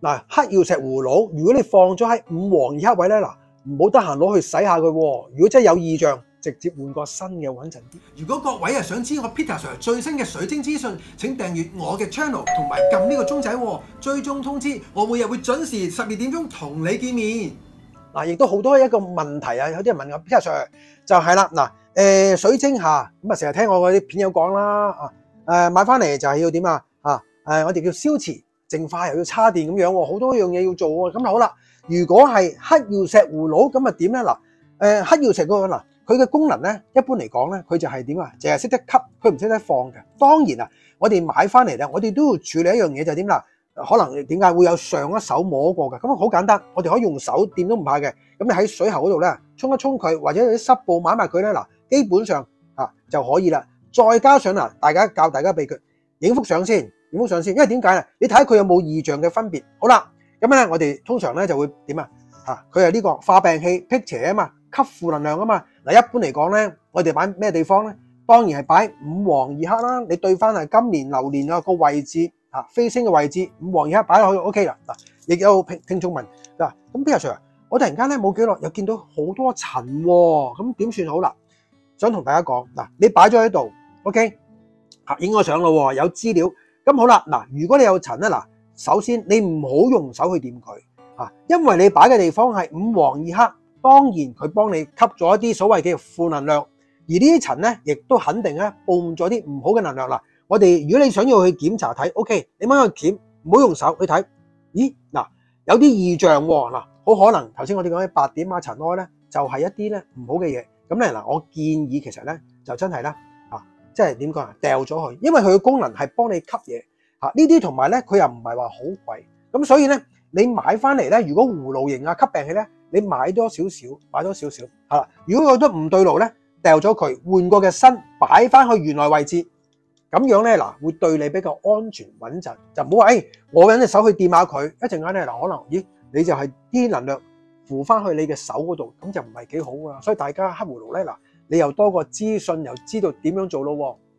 嗱，黑曜石葫蘆，如果你放咗喺五黃二黑位咧，嗱，唔好得閒攞去洗下佢喎。如果真係有異象，直接換個新嘅穩陣啲。 如果各位想知我 Peter Sir 最新嘅水晶資訊，請訂閱我嘅 channel 同埋撳呢個鐘仔喎，追蹤通知。我每日會準時12點鐘同你見面。 嗱，亦都好多一個問題啊，有啲人問我 Peter Sir 就係啦，嗱，水晶嚇咁啊，成日聽我嗰啲片友講啦，買翻嚟就係要點啊？我哋叫消磁淨化，又要叉電咁樣喎，好多樣嘢要做喎。咁好啦，如果係黑曜石葫蘆咁啊點咧？嗱，黑曜石嗰個嗱，佢嘅功能咧，一般嚟講咧，佢就係點啊？淨係識得吸，佢唔識得放嘅。當然啊，我哋買翻嚟咧，我哋都要處理一樣嘢就係點啦？可能點解會有上一手摸過嘅？咁好簡單，我哋可以用手掂都唔怕嘅。咁你喺水喉嗰度咧，沖一沖佢，或者有啲濕布抹埋佢咧，嗱，基本上就可以啦。再加上嗱，教大家秘訣，影幅相先，影幅相先，因為點解咧？你睇下佢有冇異象嘅分別。好啦，咁咧我哋通常咧就會點啊？佢係呢個化病氣辟邪啊嘛，吸負能量啊嘛。嗱，一般嚟講咧，我哋擺咩地方咧？當然係擺五黃二黑啦。你對翻係今年流年個位置飛星嘅位置，五黃二黑擺落去 OK 啦。嗱，亦有聽眾問嗱，咁 Peter Sir，我突然間咧冇幾耐又見到好多塵喎，咁點算好啦？想同大家講嗱，你擺咗喺度 OK， 影咗相咯，有資料。咁好啦，嗱，如果你有塵咧，嗱，首先你唔好用手去掂佢因為你擺嘅地方係五黃二黑，當然佢幫你吸咗一啲所謂嘅負能量，而呢啲塵咧亦都肯定咧佈咗啲唔好嘅能量啦。我哋如果你想要去檢查睇 OK， 你掹去檢，唔好用手去睇。咦，嗱，有啲異象喎，嗱，好可能頭先我哋講嘅白點塵埃咧，就係一啲咧唔好嘅嘢。咁咧嗱，我建議其實咧就真係咧即係點講啊，掉咗佢，因為佢嘅功能係幫你吸嘢呢啲，同埋咧佢又唔係話好貴，咁所以咧你買翻嚟咧，如果葫蘆形吸病氣咧，你買多少少，買多少少係啦。如果覺得唔對路咧，掉咗佢，換個嘅新擺翻去原來位置，咁樣咧嗱，會對你比較安全穩陣，就唔好話我揾隻手去掂下佢，一陣間咧嗱，可能咦你就係啲能量附翻去你嘅手嗰度，咁就唔係幾好啊。所以大家黑葫蘆咧嗱，你又多個資訊，又知道點樣做咯喎。